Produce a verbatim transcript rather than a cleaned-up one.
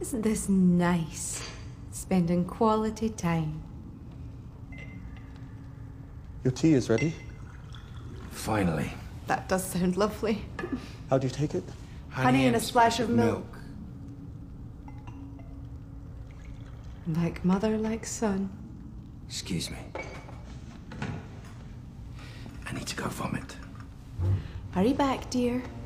Isn't this nice? Spending quality time. Your tea is ready. Finally. That does sound lovely. How do you take it? Honey and a splash of milk. Like mother, like son. Excuse me. I need to go vomit. Hurry back, dear.